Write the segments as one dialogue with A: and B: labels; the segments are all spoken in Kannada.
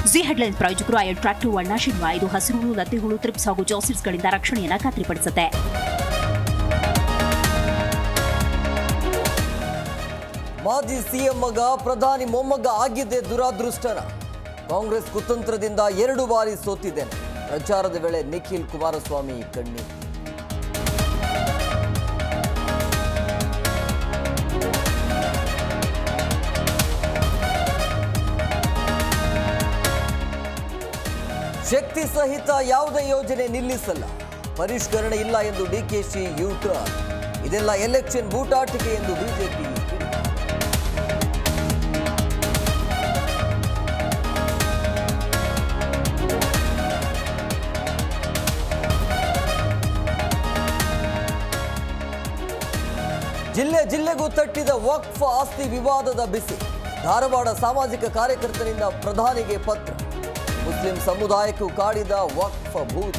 A: ಜಿ ಹೆಡ್ಲೈನ್ಸ್ ಪ್ರಾಯೋಜಕರು ಅಟ್ರಾಕ್ಟಿವ್ ವರ್ಣಾಶಿನ್ವ ಇದು ಹಸಿರು ಲತೆಗಳು ತ್ರಿಪ್ಸ್ ಹಾಗೂ ಜಾಸಿಡ್ಸ್ಗಳಿಂದ ರಕ್ಷಣೆಯನ್ನು ಖಾತ್ರಿಪಡಿಸುತ್ತೆ.
B: ಮಾಜಿ ಸಿಎಂ ಮಗ ಪ್ರಧಾನಿ ಮೊಮ್ಮಗ ಆಗಿದ್ದೇ ದುರಾದೃಷ್ಟನ. ಕಾಂಗ್ರೆಸ್ ಕುತಂತ್ರದಿಂದ 2 ಬಾರಿ ಸೋತಿದ್ದೇನೆ. ಪ್ರಚಾರದ ವೇಳೆ ನಿಖಿಲ್ ಕುಮಾರಸ್ವಾಮಿ ಕಣ್ಣೀರು. ಶಕ್ತಿ ಸಹಿತ ಯಾವುದೇ ಯೋಜನೆ ನಿಲ್ಲಿಸಲ್ಲ. ಪರಿಷ್ಕರಣೆ ಇಲ್ಲ ಎಂದು ಡಿಕೆಶಿ ಯೂಟರ್ನ್. ಇದೆಲ್ಲ ಎಲೆಕ್ಷನ್ ಬೂಟಾಟಿಕೆ ಎಂದು ಬಿಜೆಪಿ. ಜಿಲ್ಲೆಗೂ ತಟ್ಟಿದ ವಕ್ಫ್ ಆಸ್ತಿ ವಿವಾದದ ಬಿಸಿ. ಧಾರವಾಡ ಸಾಮಾಜಿಕ ಕಾರ್ಯಕರ್ತರಿಂದ ಪ್ರಧಾನಿಗೆ ಪತ್ರ. ಮುಸ್ಲಿಂ ಸಮುದಾಯಕ್ಕೂ ಕಾಡಿದ ವಕ್ಫ್ ಭೂತ.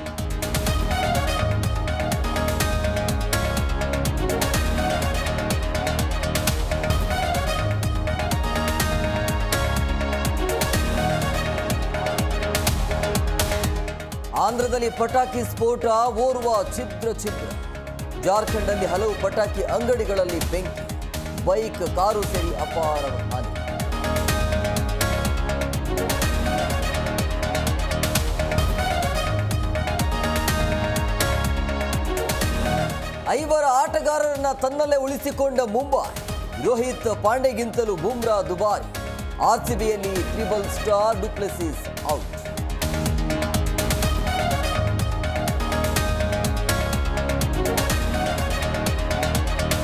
B: ಆಂಧ್ರದಲ್ಲಿ ಪಟಾಕಿ ಸ್ಫೋಟ, ಓರ್ವ ಛಿದ್ರ. ಜಾರ್ಖಂಡ್ನಲ್ಲಿ ಹಲವು ಪಟಾಕಿ ಅಂಗಡಿಗಳಲ್ಲಿ ಬೆಂಕಿ. ಬೈಕ್, ಕಾರು ಸೇರಿ ಅಪಾರ ಹಾನಿ. 5 ಆಟಗಾರರನ್ನ ತನ್ನಲ್ಲೇ ಉಳಿಸಿಕೊಂಡ ಮುಂಬೈ. ರೋಹಿತ್ ಪಾಂಡೆಗಿಂತಲೂ ಬುಮ್ರಾ ದುಬಾರಿ. ಆರ್ಸಿಬಿಯಲ್ಲಿ ಟ್ರಿಬಲ್ ಸ್ಟಾರ್ ಡುಪ್ಲೆಸಿಸ್ ಔಟ್.